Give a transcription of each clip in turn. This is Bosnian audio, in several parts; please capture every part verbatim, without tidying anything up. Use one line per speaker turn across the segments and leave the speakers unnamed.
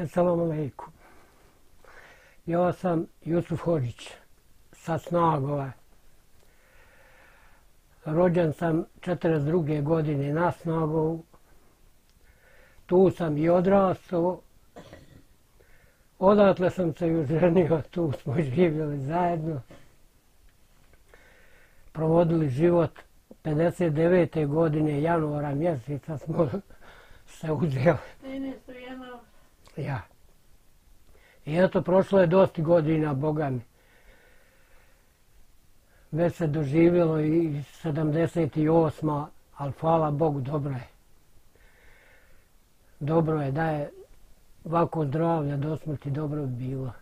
Assalamu alaikum. Ja sam Jusuf Hodžić sa Snagova. Rođen sam četrdeset druge godine na Snagovu. Tu sam i odrastao. Odatle sam se i oženio, tu smo živjeli zajedno. Provodili život pedeset devete godine, januara mjeseca smo se uzeli. Ja. I eto, prošlo je dosta godina, Boga mi. Već se doživjelo i sedamdeset osma, ali hvala Bogu, dobro je. Dobro je, da je ovako zdravlja do smrti, dobro bi bilo.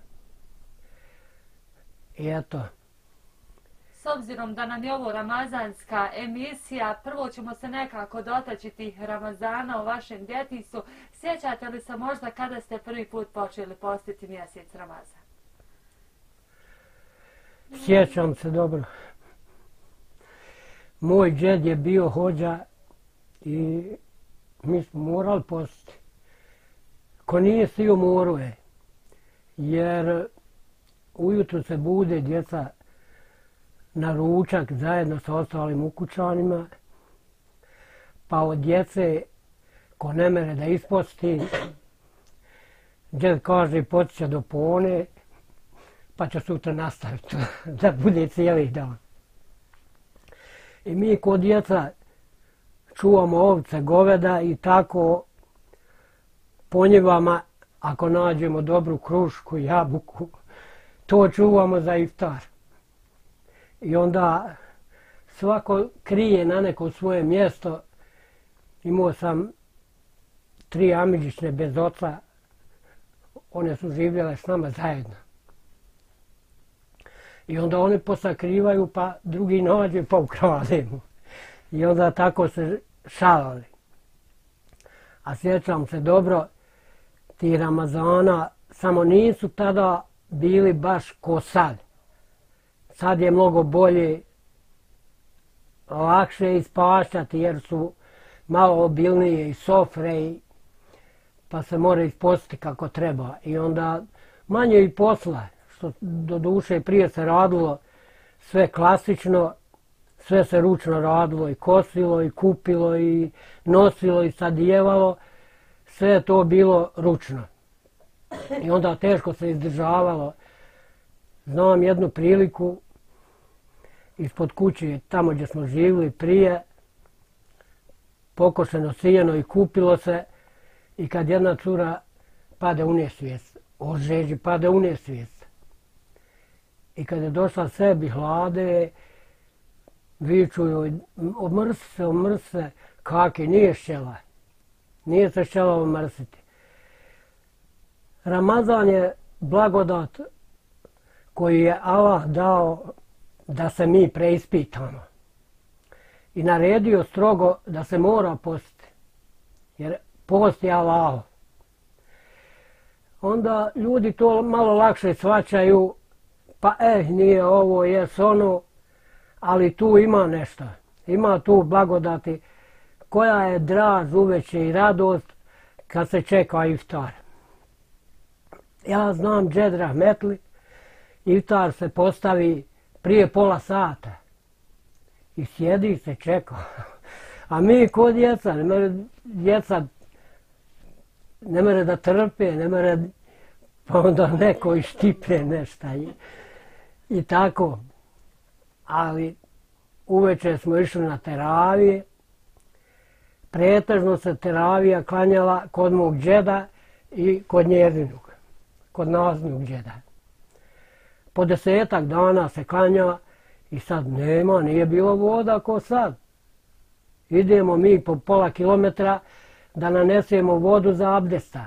I eto.
S obzirom da nam je ovo ramazanska emisija, prvo ćemo se nekako dotaći tih Ramazana u vašem djetinjstvu. Sjećate li se možda kada ste prvi put počeli postiti mjesec Ramazan?
Sjećam se dobro. Moj džed je bio hođa i mi smo morali postiti. Ko nije stio, morao je. Jer ujutro se bude djeca na ručak zajedno sa ostalim ukućanima, pa od djece ko ne mere da isposti, džed kaže potiće do pone, pa će sutra nastaviti da bude cijeli dan. I mi kod djeca čuvamo ovce, goveda i tako po njivama, ako nađemo dobru krušku, jabuku, to čuvamo za iftar. I onda svako krije na neko svoje mjesto. Imao sam tri amidžične bez oca, one su živjele s nama zajedno. I onda oni posakrivaju, pa drugi nađe, pa ukrademo. I onda tako se šalali. A sjećam se dobro, ti Ramazana, samo nisu tada bili baš ko sad. Sad je mnogo bolje, lakše ispaštati jer su malo obilnije i sofre, pa se mora ispostiti kako treba. I onda manje i posla, što do duše prije se radilo sve klasično, sve se ručno radilo i kosilo i kupilo i nosilo i sadijevalo, sve je to bilo ručno. I onda teško se izdržavalo. Znam jednu priliku, ispod kuće, tamo gdje smo živjeli prije, pokošeno sijeno i kupilo se i kad jedna cura pade u nesvijest, od žeđi pade u nesvijest. I kad je došla sebi hlade, viču joj, omrsi se, omrsi se, kaki, nije šćela. Nije se šćela omrsiti. Ramazan je blagodat koji je Allah dao da se mi preispitamo. I naredio strogo da se mora postiti. Jer post je Allah. Onda ljudi to malo lakše shvaćaju, pa eh, nije ovo, jes ono, ali tu ima nešto. Ima tu blagodati koja je draž uveče i radost kad se čeka iftar. Ja znam džed rahmetli, iftar se postavi prije pola sata i sjedi se čeka. A mi kod djeca, ne mere djeca, ne mere da trpe, ne mere, pa onda neko ištipe nešto i, i tako. Ali uveče smo išli na teravije, pretežno se teravija klanjala kod mog džeda i kod njezinog, kod naznog džeda. Po desetak dana se klanja i sad nema, nije bilo voda ko sad. Idemo mi po pola kilometra da nanesemo vodu za abdesta.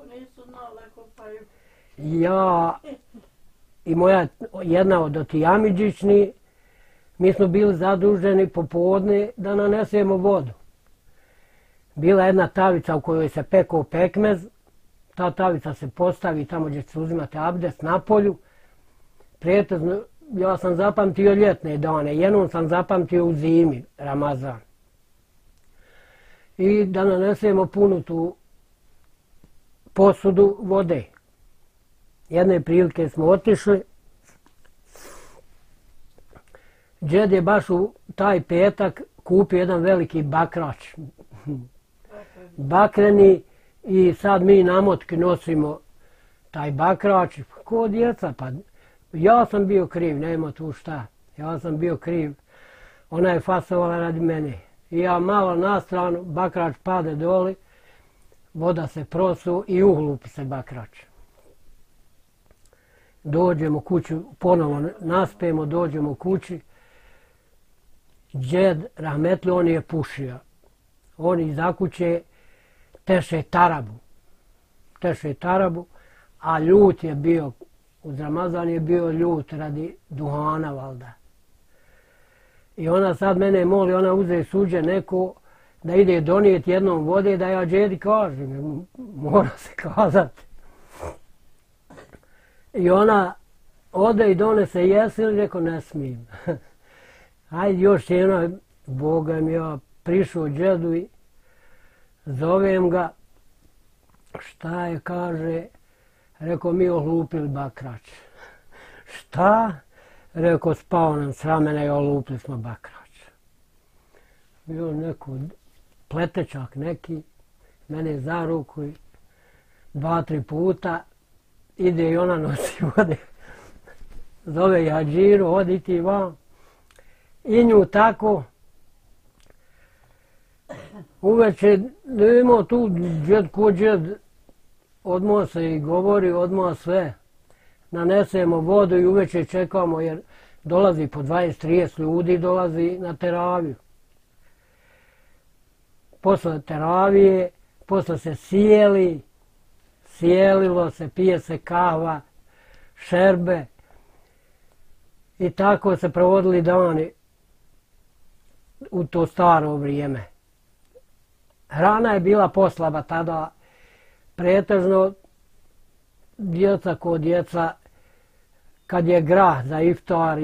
Ja i moja jedna od otijamidžični, mi smo bili zaduženi popodne da nanesemo vodu. Bila jedna tavica u kojoj se pekao pekmez, ta tavica se postavi tamo gdje se uzimate abdest na polju. Prijetezno, ja sam zapamtio ljetne dane, jednom sam zapamtio u zimi, Ramazan. I da nanesemo punu tu posudu vode. Jedne prilike smo otišli. Džed je baš u taj petak kupio jedan veliki bakrač. Bakreni i sad mi namotki nosimo taj bakrač. Ko djeca, pa ja sam bio kriv, nema tu šta. Ja sam bio kriv. Ona je fasovala radi mene. I ja malo na stranu, bakrač pade doli, voda se prosu i uhlupi se bakrač. Dođemo kuću, ponovo naspijemo, dođemo kući. Džed, rahmetli, on je pušio. On iza kuće teše tarabu. Teše tarabu, a ljut je bio, uz Ramazan je bio ljut radi duhana valda. I ona sad mene moli, ona uze suđe neko da ide donijeti jednom vode da ja Džedi kažem, mora se kazati. I ona ode i donese jesi li, rekao ne smijem. Ajde još jedno, Boga mi ja prišao Džedu i zovem ga, šta je, kaže, rekao mi ohlupili bakrač. Šta? Rekao spao nam s ramena i olupili smo bakrač. Bio neko pletečak neki, mene za ruku i dva, tri puta ide i ona nosi vode. Zove je Hadžiru, odi ti vam. I nju tako. Uveče imao tu džed ko džed, odmah se i govori, odmah sve. Nanesemo vodu i uveče čekamo jer dolazi po dvadeset trideset ljudi, dolazi na teraviju. Posle teravije, posle se sjeli, sjelilo se, pije se kahva, šerbe i tako se provodili dani u to staro vrijeme. Hrana je bila poslaba tada, pretežno djeca ko djeca, kad je grah za iftar,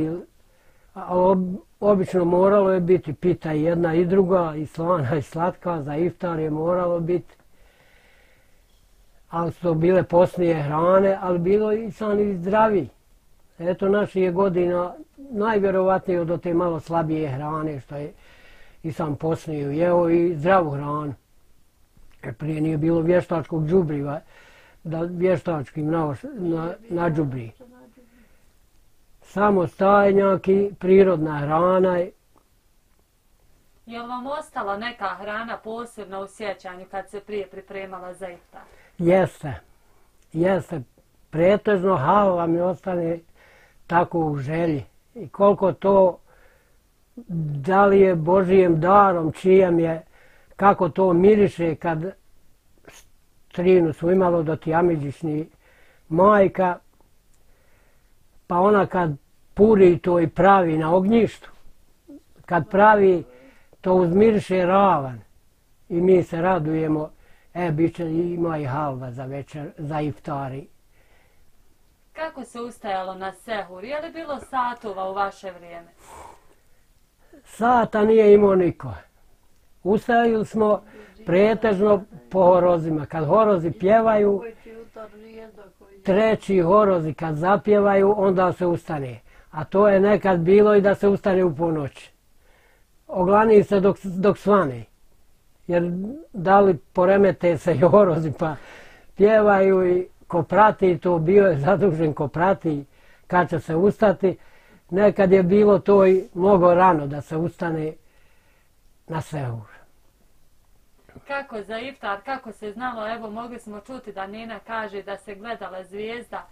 obično moralo je biti pita jedna i druga, i slana i slatka, za iftar je moralo biti. Ali su to bile posnije hrane, ali bilo i sam i zdravi. Eto, naših je godina najvjerovatnije do te malo slabije hrane, što je i sam posnije jeo i zdravu hranu. Jer prije nije bilo vještačkog đubriva, da vještačkim na, na, na đubri. Samo stajnjak i prirodna hrana.
Je li vam ostala neka hrana posebna u sjećanju kad se prije pripremala za iftar?
Jeste. Jeste. Pretežno halva mi ostane tako u želji. I koliko to, da li je Božijem darom, čijem je, kako to miriše kad strinu su imalo do ti amiđišni majka, pa ona kad puri to i pravi na ognjištu, kad pravi to uzmiriše ravan i mi se radujemo, e, bit će ima i halva za večer, za iftari.
Kako se ustajalo na sehur? Je li bilo satova u vaše vrijeme?
Sata nije imao niko. Ustajali smo pretežno po horozima. Kad horozi pjevaju, treći horozi kad zapjevaju, onda se ustane. A to je nekad bilo i da se ustane u ponoć. Oglani se dok, dok svane. Jer da li poremete se i horozi pa pjevaju i ko prati, to bio je zadužen ko prati kad će se ustati. Nekad je bilo to i mnogo rano da se ustane na sehur.
Kako za iftar, kako se znalo, evo mogli smo čuti da Nina kaže da se gledala zvijezda.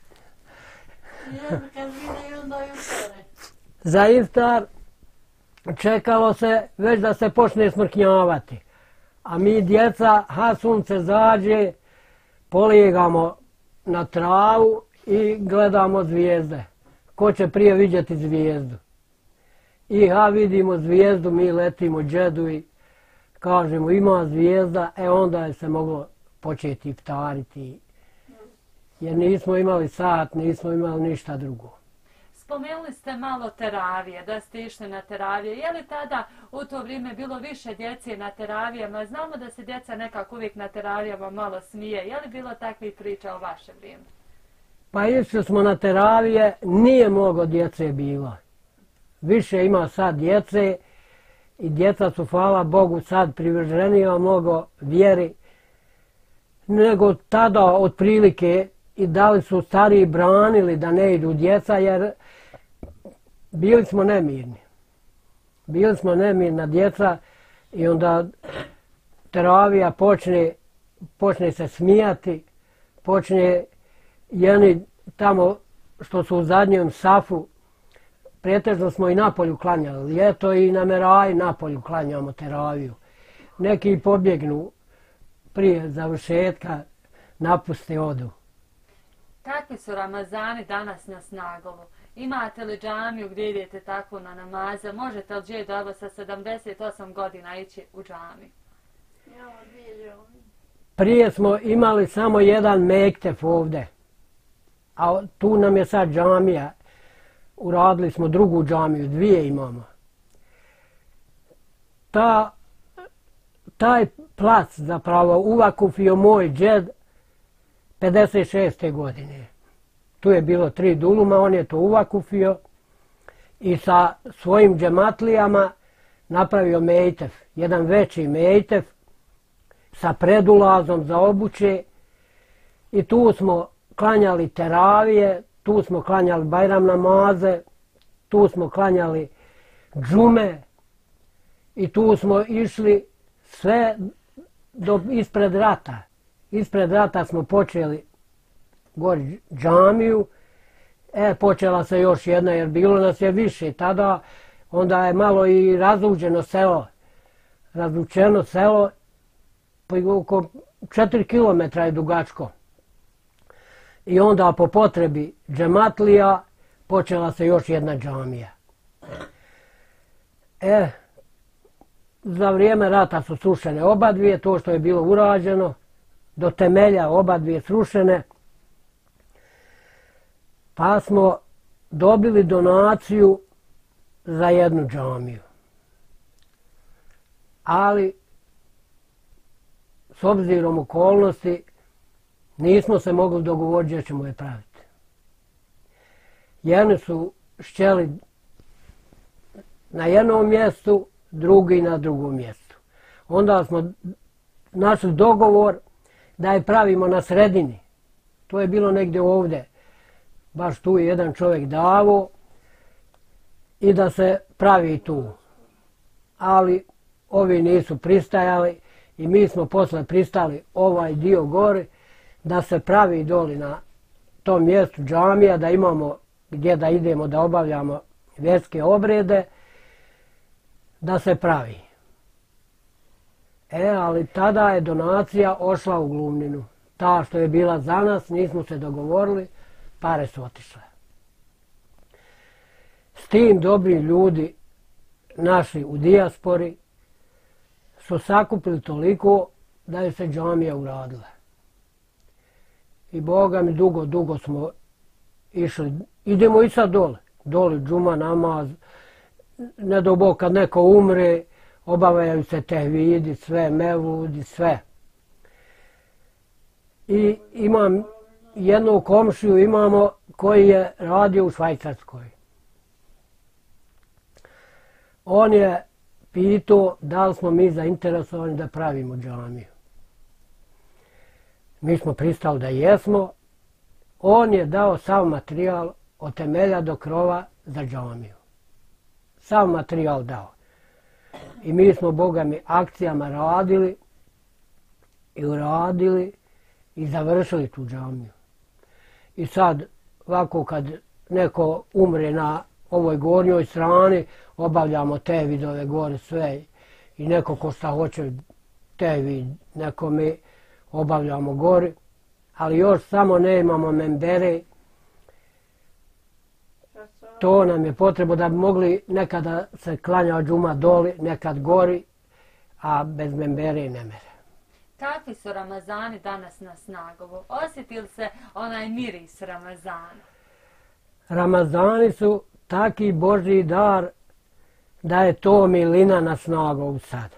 Za iftar čekalo se već da se počne smrknjavati. A mi djeca, ha sunce zađe, polijegamo na travu i gledamo zvijezde. Ko će prije vidjeti zvijezdu? I ha vidimo zvijezdu, mi letimo Džedu i kažemo ima zvijezda, e onda je se moglo početi iftariti. Jer nismo imali sat, nismo imali ništa drugo.
S Spomenuli ste malo teravije, da ste išli na teravije. Je li tada u to vrijeme bilo više djece na teravijama? Znamo da se djeca nekako uvijek na teravijama malo smije. Je li bilo takvih priča u vaše vrijeme?
Pa išli smo na teravije, nije mnogo djece bilo. Više ima sad djece i djeca su, hvala Bogu, sad privrženija mnogo vjeri nego tada otprilike, i da li su stariji branili da ne idu djeca, jer bili smo nemirni. Bili smo nemirna djeca i onda teravija počne, počne se smijati, počne jedni tamo što su u zadnjem safu, pretežno smo i napolju klanjali, ljeto i na Meraji napolju klanjamo teraviju. Neki pobjegnu prije završetka, napuste odu.
Kakvi su Ramazani danas na Snagovu? Imate li džamiju gdje idete tako na namaze? Možete li džedo evo sa sedamdeset osam godina ići u džamiju?
Prije smo imali samo jedan mektef ovdje, a tu nam je sad džamija. Uradili smo drugu džamiju, dvije imamo. Ta, taj plac zapravo uvakufio moj džed pedeset šeste godine. Tu je bilo tri duluma, on je to uvakufio i sa svojim džematlijama napravio mejtef, jedan veći mejtef sa predulazom za obuće i tu smo klanjali teravije, tu smo klanjali bajram namaze, tu smo klanjali džume i tu smo išli sve do ispred rata. Ispred rata smo počeli gori džamiju, e, počela se još jedna jer bilo nas je više. Tada onda je malo i razluđeno selo, razlučeno selo, oko četiri kilometra je dugačko. I onda po potrebi džematlija počela se još jedna džamija. E, za vrijeme rata su srušene oba dvije, to što je bilo urađeno, do temelja oba dvije srušene, pa smo dobili donaciju za jednu džamiju. Ali, s obzirom okolnosti, nismo se mogli dogovoriti gdje ćemo je praviti. Jedni su štjeli na jednom mjestu, drugi na drugom mjestu. Onda smo našli dogovor da je pravimo na sredini. To je bilo negdje ovdje. Baš tu je jedan čovjek davo i da se pravi tu. Ali ovi nisu pristajali i mi smo posle pristali ovaj dio gore da se pravi doli na tom mjestu džamija, da imamo gdje da idemo da obavljamo vjerske obrede, da se pravi. E, ali tada je donacija ošla u Glumninu. Ta što je bila za nas, nismo se dogovorili, pare su otišle. S tim dobri ljudi naši u dijaspori su sakupili toliko da je se džamija uradila. I Boga mi dugo, dugo smo išli. Idemo i sad dole. Dole džuma, namaz. Ne do Bog kad neko umre, obavljaju se tehvidi, sve, mevludi, sve. I imam jednu komšiju imamo koji je radio u Švajcarskoj. On je pitao da li smo mi zainteresovani da pravimo džamiju. Mi smo pristali da jesmo. On je dao sav materijal od temelja do krova za džamiju. Sav materijal dao. I mi smo, Boga mi, akcijama radili i uradili i završili tu džamiju. I sad, ovako kad neko umre na ovoj gornjoj strani, obavljamo te vidove gore sve. I neko ko šta hoće te vid, neko mi obavljamo gori. Ali još samo ne imamo membere. To nam je potrebno da bi mogli nekada se klanja džuma doli, nekad gori, a bez membere ne mere.
Kakvi su Ramazani danas na Snagovu? Osjetili se onaj miris Ramazana?
Ramazani su taki Božji dar da je to milina na snagu sad.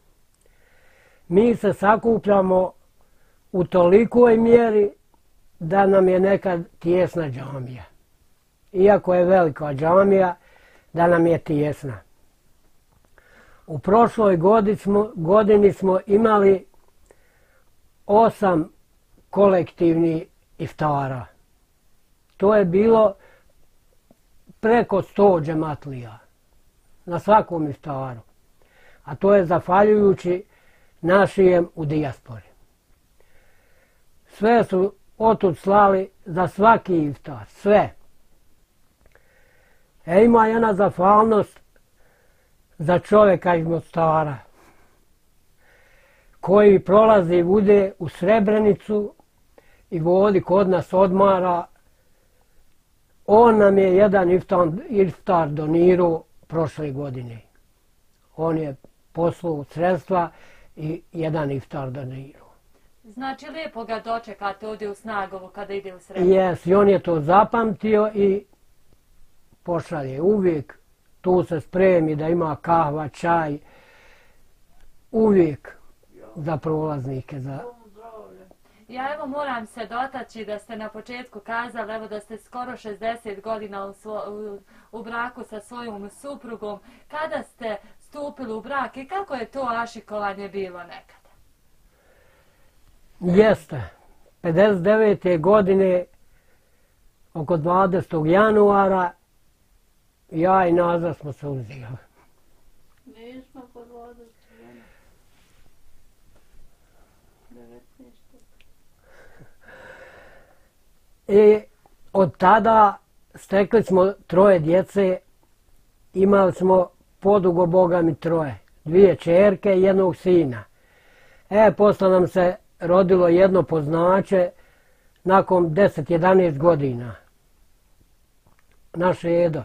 Mi se sakupljamo u tolikoj mjeri da nam je nekad tijesna džamija. Iako je velika džamija, da nam je tijesna. U prošloj godini smo, godini smo imali osam kolektivnih iftara. To je bilo preko sto džematlija na svakom iftaru. A to je zahvaljujući našijem u dijaspori. Sve su otud slali za svaki iftar, sve. E ima jedna zahvalnost za čovjeka iz Mostara koji prolazi vude u Srebrenicu i vodi kod nas odmara. On nam je jedan iftar, iftar donirao prošle godine. On je poslao sredstva i jedan iftar donirao.
Znači lijepo ga dočekate ovdje u Snagovu kada ide u Srebrenicu?
Jes, i on je to zapamtio i pošalje uvijek. Tu se spremi da ima kahva, čaj. Uvijek za prolaznike. Za...
Ja evo moram se dotaći da ste na početku kazali evo da ste skoro šezdeset godina u, svo, u, u braku sa svojom suprugom. Kada ste stupili u brak i kako je to ašikovanje bilo nekada?
Jeste. pedeset devete godine oko dvadesetog januara ja i Nazar smo se uzeli.
Nismo po dvadeset devetnaest.
I od tada stekli smo troje djece, imali smo podugo Boga mi troje, dvije čerke i jednog sina. E, posle nam se rodilo jedno poznače nakon deset jedanaest godina. Naše Edo.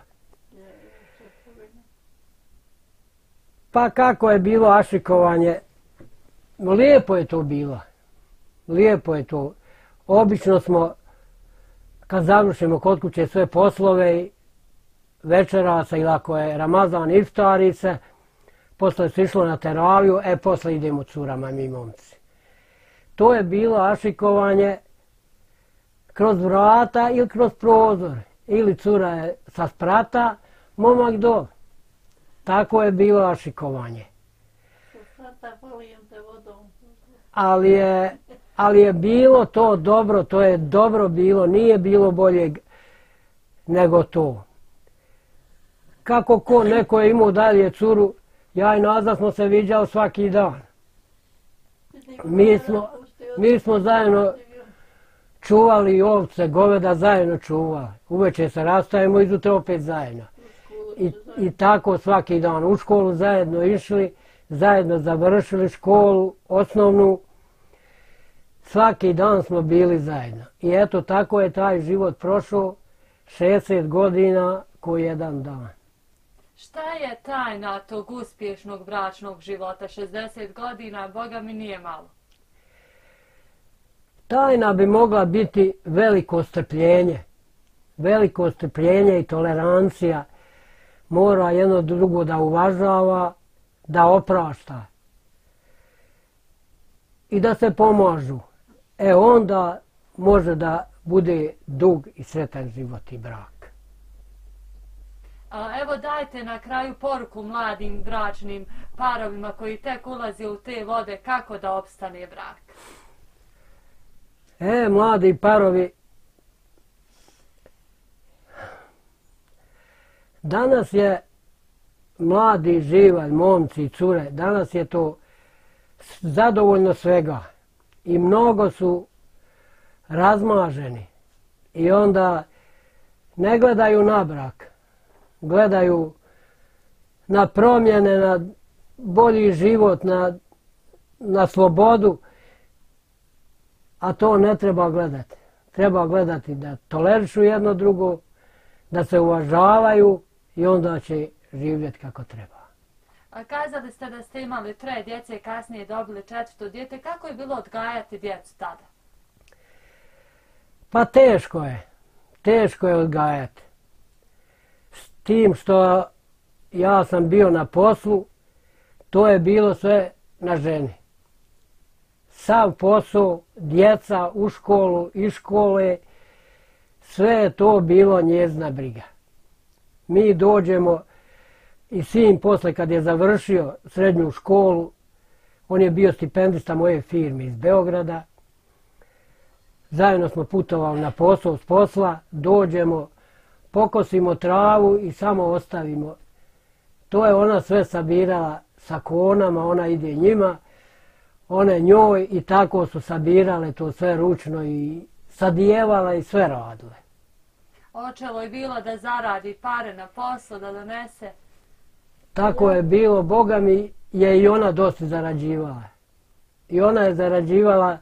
Pa kako je bilo ašikovanje? Lijepo je to bilo. Lijepo je to. Obično smo, kad završimo kod kuće sve poslove, večerasa ili ako je Ramazan iftari se, posle se išlo na teraviju, e posle idemo curama mi momci. To je bilo ašikovanje kroz vrata ili kroz prozor. Ili cura je sa sprata, momak dol. Tako je bilo ašikovanje. Ali je, ali je bilo to dobro, to je dobro bilo, nije bilo boljeg nego to. Kako ko, neko je imao dalje curu, ja i Nazad smo se viđali svaki dan. Mi smo, mi smo zajedno čuvali ovce, goveda zajedno čuvali. Uveče se rastajemo, izutra opet zajedno. I, I tako svaki dan. U školu zajedno išli, zajedno završili školu, osnovnu. Svaki dan smo bili zajedno. I eto, tako je taj život prošao, šezdeset godina ko jedan dan.
Šta je tajna tog uspješnog bračnog života? šezdeset godina, Boga mi nije malo.
Tajna bi mogla biti veliko strpljenje. Veliko strpljenje i tolerancija. Mora jedno drugo da uvažava, da oprašta. I da se pomažu. E onda može da bude dug i sretan život i brak.
A evo dajte na kraju poruku mladim bračnim parovima koji tek ulaze u te vode kako da opstane brak.
E, mladi parovi, danas je mladi živalj, momci i cure, danas je to zadovoljno svega i mnogo su razmaženi i onda ne gledaju na brak, gledaju na promjene, na bolji život, na, na slobodu, a to ne treba gledati. Treba gledati da tolerišu jedno drugo, da se uvažavaju i onda će živjeti kako treba.
A kazali ste da ste imali troje djece i kasnije dobili četvrto dijete. Kako je bilo odgajati djecu tada?
Pa teško je. Teško je odgajati. tim što ja sam bio na poslu, to je bilo sve na ženi. Sav posao, djeca u školu, iz škole, sve je to bilo njezina briga. Mi dođemo i sin posle kad je završio srednju školu, on je bio stipendista moje firme iz Beograda. Zajedno smo putovali na posao s posla, dođemo, pokosimo travu i samo ostavimo. To je ona sve sabirala sa konama, ona ide njima, one njoj i tako su sabirale to sve ručno i sadijevala i sve radile.
Očelo je bilo da zaradi pare na poslu, da donese.
Tako je bilo, Boga mi je i ona dosta zarađivala. I ona je zarađivala,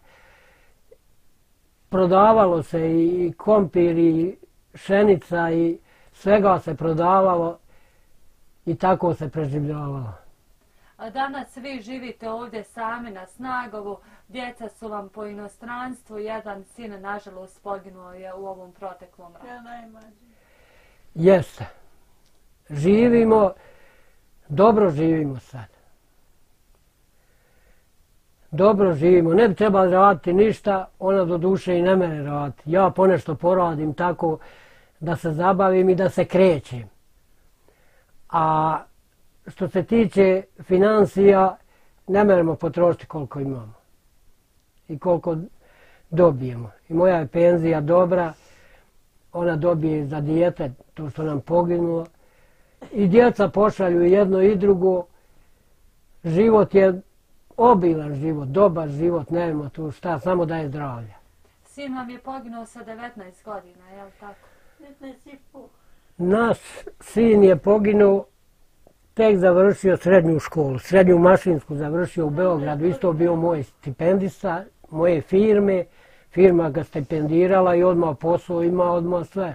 prodavalo se i kompir i pšenica i svega se prodavalo i tako se preživljavalo.
A danas vi živite ovdje sami na Snagovu, djeca su vam po inostranstvu, jedan sin nažalost poginuo je u ovom proteklom ratu.
Ja najmlađi.
Jeste. Živimo, dobro živimo sad. Dobro živimo, ne bi trebali raditi ništa, ona do duše i ne mene raditi. Ja ponešto poradim tako da se zabavim i da se krećem. A što se tiče financija, ne meremo potrošiti koliko imamo i koliko dobijemo. I moja je penzija dobra, ona dobije za dijete to što nam poginulo. I djeca pošalju jedno i drugo. Život je obilan život, dobar život, nema tu šta, samo da je zdravlja.
Sin vam je poginuo sa devetnaest godina, je li tako?
petnaest i pol.
Naš sin je poginuo, tek završio srednju školu, srednju mašinsku završio u Beogradu, isto bio moj stipendista, moje firme, firma ga stipendirala i odmah posao ima, odmah sve.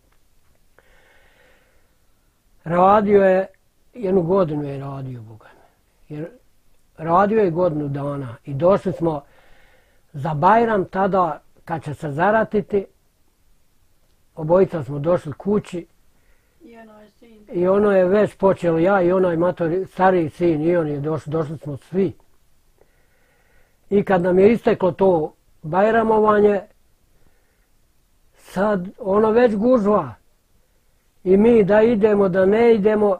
Radio je, jednu godinu je radio, Boga mi. Jer radio je godinu dana i došli smo za Bajram, tada kad će se zaratiti, obojica smo došli kući
I ono je sin.
i ono je već počelo, ja i onaj matori, stariji sin i on je došli, došli smo svi. I kad nam je isteklo to Bajramovanje, sad ono već gužva. I mi da idemo, da ne idemo,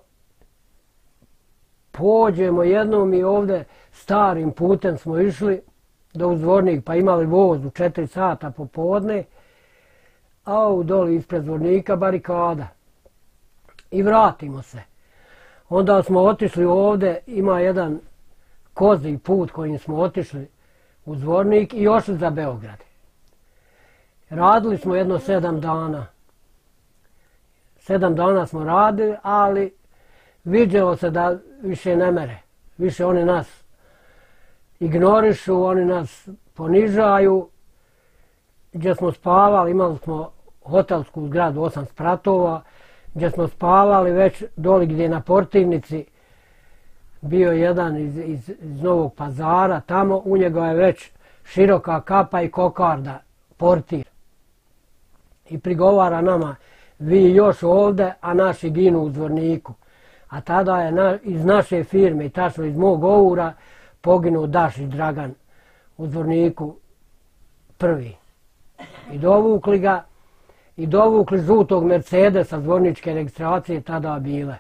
pođemo jednom i ovdje starim putem smo išli do u Zvornik, pa imali voz u četiri sata popodne, a u doli ispred Zvornika barikada. I vratimo se. Onda smo otišli ovdje, ima jedan kozi put kojim smo otišli u Zvornik i ošli za Beograd. Radili smo jedno sedam dana. Sedam dana smo radili, ali vidjelo se da više ne mere. Više oni nas ignorišu, oni nas ponižaju. Gdje smo spavali, imali smo hotelsku zgradu, osam spratova, gdje smo spavali već doli gdje na Portivnici bio jedan iz, iz, iz Novog Pazara, tamo u njega je već široka kapa i kokarda, portir. I prigovara nama, vi još ovdje, a naši ginu u Zvorniku. A tada je na, iz naše firme, tačno iz mog oura, poginuo Dašić Dragan u Zvorniku prvi. I dovukli ga, i dovukli žutog Mercedesa zvorničke registracije tada bile.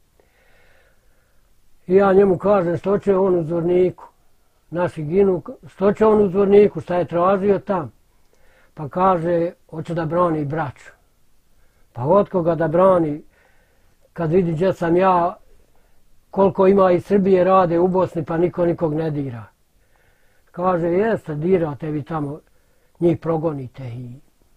I ja njemu kažem što će on u Zvorniku, naši ginu, što će on u Zvorniku, šta je tražio tam. Pa kaže, hoće da brani braću. Pa od koga da brani, kad vidi gdje sam ja, koliko ima iz Srbije rade u Bosni, pa niko nikog ne dira. Kaže, jeste, dirate vi tamo, njih progonite. I,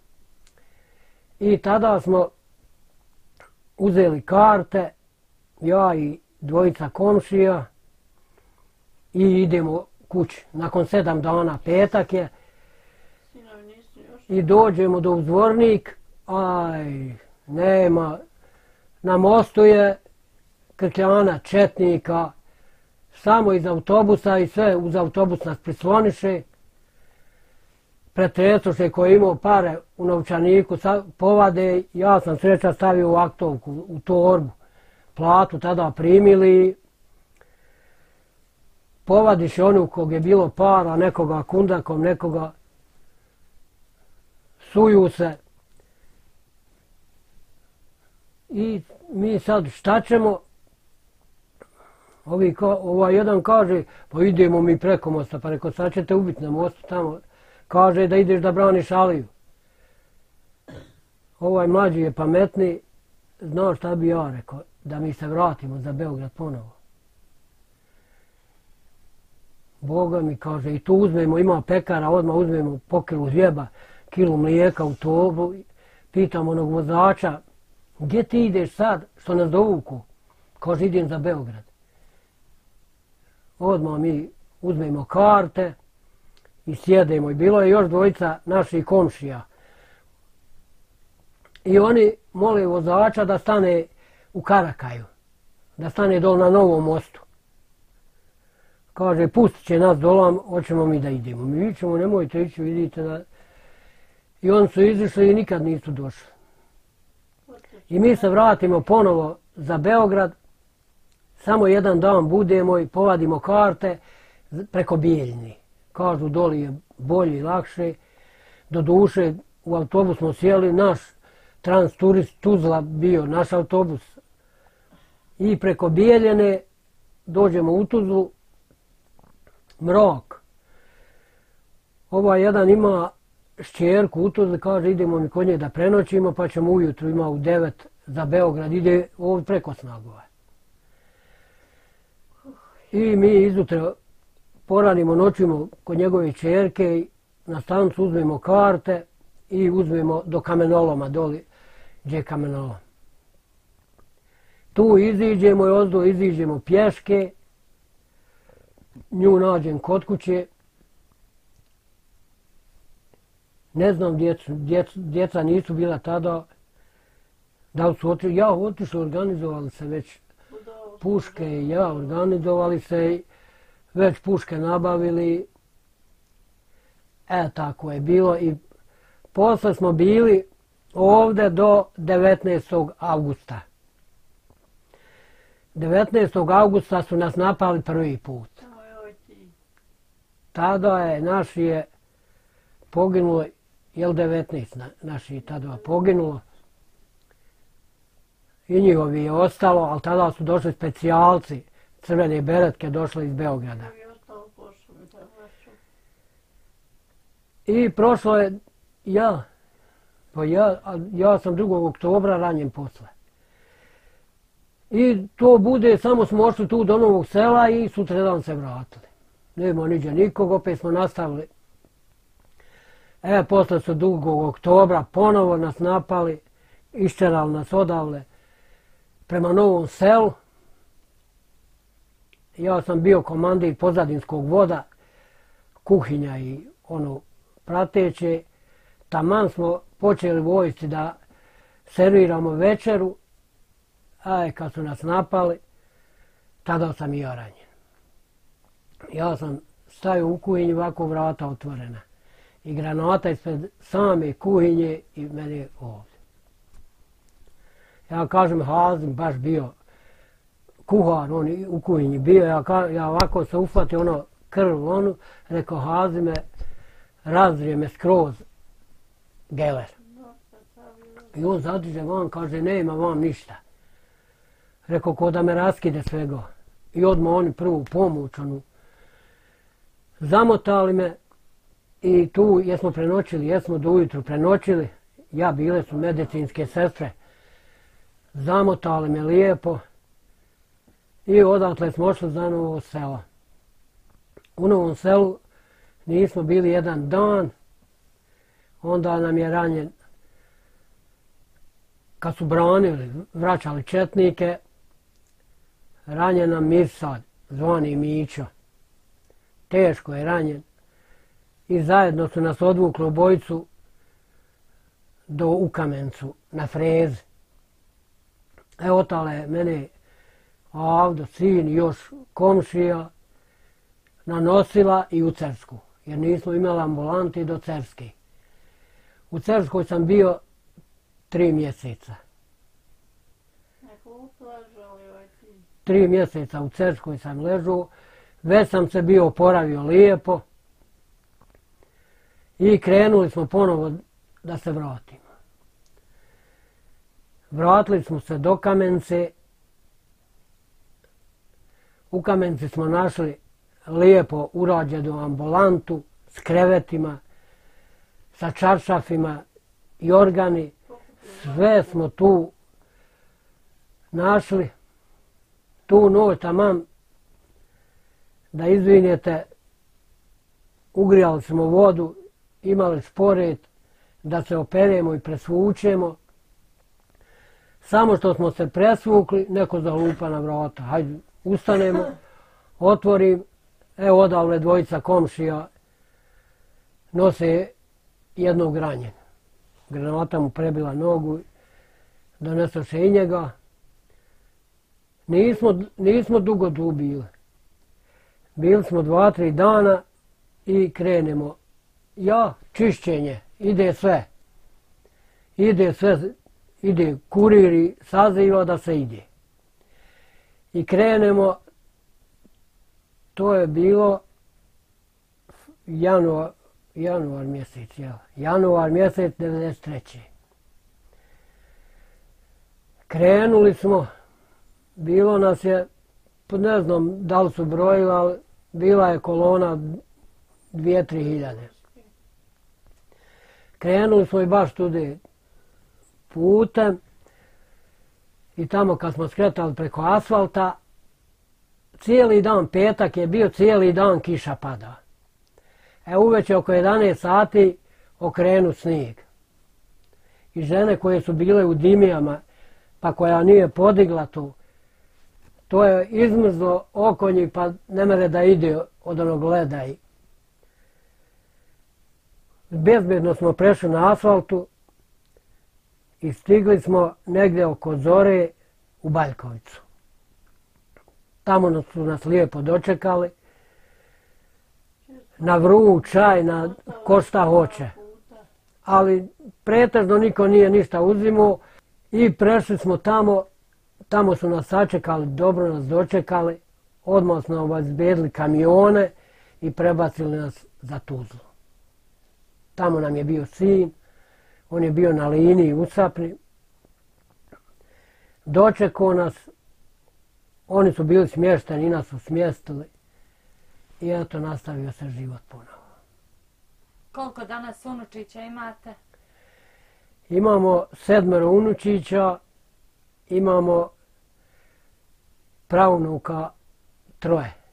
i tada smo uzeli karte, ja i dvojica komšija, i idemo kući. Nakon sedam dana, petak je,
Sinovi nisu još.
i dođemo do Zvornik, aj, nema, na mostu je krkljana, četnika, samo iz autobusa i sve uz autobus nas prisloniše. pretresuše koji je imao pare u novčaniku, povade, ja sam sreća stavio u aktovku, u torbu. Platu tada primili, povadiš onu kog je bilo para, nekoga kundakom, nekoga suju se. I mi sad šta ćemo? Ovi, ovaj jedan kaže, pa idemo mi preko mosta, pa reko sad ćete ubiti na mostu tamo. Kaže da ideš da braniš Aliju. Ovaj mlađi je pametni, znao šta bi ja rekao, da mi se vratimo za Beograd ponovo. Boga mi kaže, i tu uzmemo, ima pekara, odmah uzmemo po kilu hljeba, kilu mlijeka u torbu, pitam onog vozača, gdje ti ideš sad, što nas dovuku? Kaže, idem za Beograd. Odmah mi uzmemo karte i sjedemo. I bilo je još dvojica naših komšija. I oni mole vozača da stane u Karakaju, da stane dol na Novom mostu. Kaže, pustit će nas dolam, hoćemo mi da idemo. Mi ćemo, nemojte ići, vidite da... I oni su izišli i nikad nisu došli. I mi se vratimo ponovo za Beograd, samo jedan dan budemo i povadimo karte preko Bijeljni. Kažu, doli je bolje i lakše. Do duše, u autobus smo sjeli, naš Transturist Tuzla bio, naš autobus. I preko Bijeljene dođemo u Tuzlu, mrak. Ovaj jedan ima šćerku u Tuzli, kaže, idemo mi kod nje da prenoćimo, pa ćemo ujutru, ima u devet za Beograd, ide ovdje preko Snagova. I mi izutra poradimo, noćimo kod njegove čerke i na stancu uzmemo karte i uzmemo do kamenoloma doli, gdje je kamenolom. Tu iziđemo i ozdo iziđemo pješke, nju nađem kod kuće. Ne znam, djecu, djecu, djeca nisu bila tada, da li su otišli, ja otišli, organizovali se već puške i ja, organizovali se, već puške nabavili. E, tako je bilo i posle smo bili ovdje do devetnaestog avgusta. devetnaestog avgusta su nas napali prvi put. Tada je naš je poginulo, jel devetnaest naši tada poginulo. I njihovi je ostalo, ali tada su došli specijalci, crvene beretke došle iz Beograda. I prošlo je ja, pa ja, ja sam drugog oktobra ranjen posle. I to bude, samo smo ošli tu do Novog Sela i sutradan se vratili. Nema niđe nikog, opet smo nastavili. E, posle su drugog oktobra ponovo nas napali, iščerali nas odavle prema Novom Selu. Ja sam bio komandir pozadinskog voda, kuhinja i ono prateće. Taman smo počeli vojsci da serviramo večeru, a kad su nas napali, tada sam i ja ranjen. Ja sam stajao u kuhinji, ovako vrata otvorena. I granata ispred same kuhinje i mene ovdje. Ja kažem, Hazim baš bio kuhar, on u kuhinji bio, ja, ka, ja ovako se uhvatio ono krv, onu, rekao, Hazime, razrije me skroz geler. I on zadiže van, kaže, nema vam ništa. Rekao, ko da me raskide svega. I odmah oni prvu pomoć, onu, zamotali me i tu jesmo prenoćili, jesmo do ujutru prenoćili. Ja, bile su medicinske sestre. Zamotali me lijepo i odatle smo ošli za Novo Selo. U Novom Selu nismo bili jedan dan, onda nam je ranjen, kad su branili, vraćali četnike, ranjen nam Mirsad, zvani Mićo. Teško je ranjen. I zajedno su nas odvukli obojicu do u Kamencu, na frezi. Evo otale mene Avdo, sin, još komšija, nanosila i u Cersku. jer nismo imali ambulanti do Cerske. U Cerskoj sam bio tri mjeseca. Tri mjeseca u Cerskoj sam ležao, već sam se bio oporavio lijepo i krenuli smo ponovo da se vratimo. Vratili smo se do Kamenice. U Kamenici smo našli lijepo urađenu ambulantu s krevetima, sa čaršafima i organi. Sve smo tu našli. Tu noć taman, da izvinete, ugrijali smo vodu, imali spored da se operemo i presvučemo. Samo što smo se presvukli, neko zalupa na vrata. Hajde, ustanemo, otvorim, evo odavle dvojica komšija nose jednog ranjenog. Granata mu prebila nogu, donesoše i njega. Nismo, nismo dugo tu bili. Bili smo dva, tri dana i krenemo. Ja, čišćenje, ide sve. Ide sve, ide kurir i saziva da se ide. I krenemo, to je bilo januar, januar mjesec, ja. Januar mjesec devedeset treće. Krenuli smo, bilo nas je, ne znam da li su brojili, ali bila je kolona dvije, tri hiljade. Krenuli smo i baš tude putem i tamo kad smo skretali preko asfalta, cijeli dan, petak je bio, cijeli dan kiša pada. E uveče oko jedanaest sati okrenu snijeg. I žene koje su bile u dimijama, pa koja nije podigla to, to je izmrzlo oko njih pa ne mere da ide od onog leda. Bezbedno smo prešli na asfaltu i stigli smo negdje oko zore u Baljkovicu. Tamo su nas lijepo dočekali. Na vruć čaj, na ko šta hoće. Ali pretežno niko nije ništa uzimao i prešli smo tamo. Tamo su nas sačekali, dobro nas dočekali. Odmah smo obezbedili kamione i prebacili nas za Tuzlu. Tamo nam je bio sin, on je bio na liniji u Sapni. Dočekao nas, oni su bili smješteni i nas su smjestili. I eto, nastavio se život ponovo.
Koliko danas unučića imate?
Imamo sedmero unučića, imamo pravunuka troje.